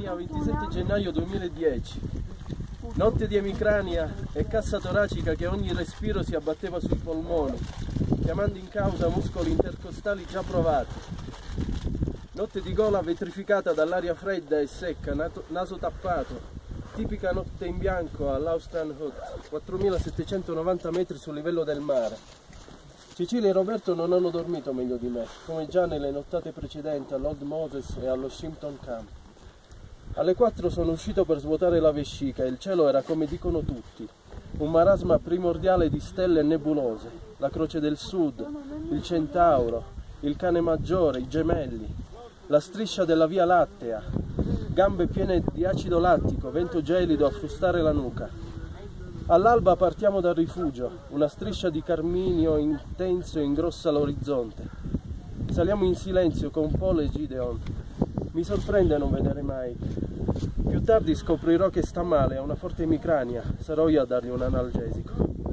Italia, 27 gennaio 2010. Notte di emicrania e cassa toracica che ogni respiro si abbatteva sui polmoni, chiamando in causa muscoli intercostali già provati. Notte di gola vetrificata dall'aria fredda e secca, naso tappato. Tipica notte in bianco all'Australian Hut, 4790 metri sul livello del mare. Cecilia e Roberto non hanno dormito meglio di me, come già nelle nottate precedenti all'Old Moses e allo Shimpton Camp. Alle 4 sono uscito per svuotare la vescica e il cielo era come dicono tutti, un marasma primordiale di stelle e nebulose, la Croce del Sud, il Centauro, il Cane Maggiore, i Gemelli, la striscia della Via Lattea, gambe piene di acido lattico, vento gelido a frustare la nuca. All'alba partiamo dal rifugio, una striscia di carminio intenso ingrossa l'orizzonte. Saliamo in silenzio con Paul e Gideon. Mi sorprende non vedere Mike. Più tardi scoprirò che sta male, ha una forte emicrania, sarò io a dargli un analgesico.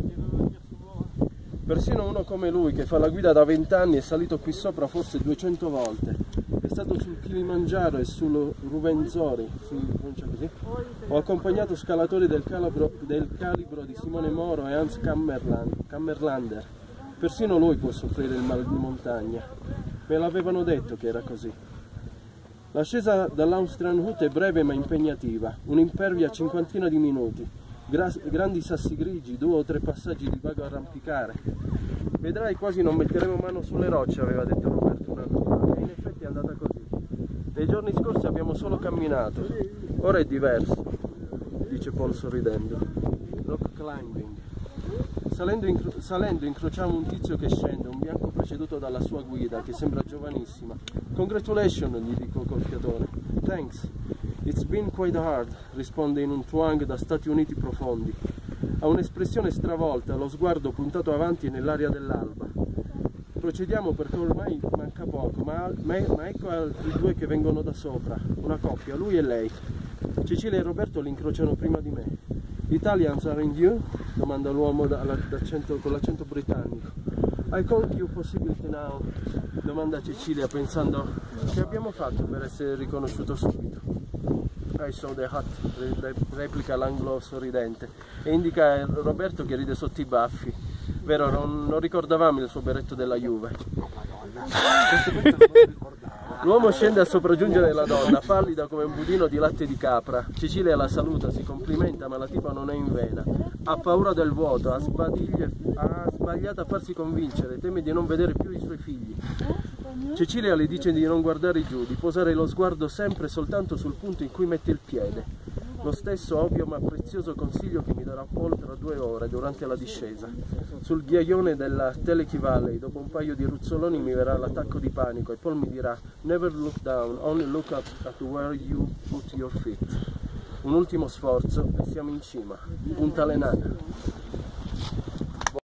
Persino uno come lui, che fa la guida da 20 anni, è salito qui sopra forse 200 volte. È stato sul Kilimangiaro e sul Ruvenzori, ho accompagnato scalatori del calibro di Simone Moro e Hans Kammerlander. Persino lui può soffrire il mal di montagna. Me l'avevano detto che era così. L'ascesa dall'Australian Hut è breve ma impegnativa, un'impervia cinquantina di minuti. Grandi sassi grigi, 2 o 3 passaggi di vago arrampicare. Vedrai, quasi non metteremo mano sulle rocce, aveva detto Roberto un anno fa, e in effetti è andata così. Nei giorni scorsi abbiamo solo camminato, ora è diverso, dice Paul sorridendo. Rock climbing. Salendo incrociamo un tizio che scende, un bianco preceduto dalla sua guida, che sembra giovanissima. Congratulations, gli dico col fiatone. Thanks. It's been quite hard, risponde in un twang da Stati Uniti profondi. Ha un'espressione stravolta, lo sguardo puntato avanti nell'aria dell'alba. Procediamo perché ormai manca poco, ma ecco altri 2 che vengono da sopra, una coppia, lui e lei. Cecilia e Roberto li incrociano prima di me. Italians are in you? Domanda l'uomo con l'accento britannico. I called you possibility now? Domanda Cecilia pensando che abbiamo fatto per essere riconosciuto subito. I saw the hut, replica l'anglo sorridente e indica Roberto che ride sotto i baffi. Vero, non ricordavamo il suo berretto della Juve. L'uomo scende a sopraggiungere la donna, pallida come un budino di latte di capra. Cecilia la saluta, si complimenta, ma la tipa non è in vena. Ha paura del vuoto, ha sbagliato a farsi convincere, teme di non vedere più i suoi figli. Cecilia le dice di non guardare giù, di posare lo sguardo sempre soltanto sul punto in cui mette il piede. Lo stesso ovvio ma prezioso consiglio che mi darà Paul tra 2 ore durante la discesa. Sul ghiaione della Teleki Valley, dopo un paio di ruzzoloni, mi verrà l'attacco di panico e Paul mi dirà "Never look down, only look up at where you put your feet". Un ultimo sforzo e siamo in cima. Punta Lenana.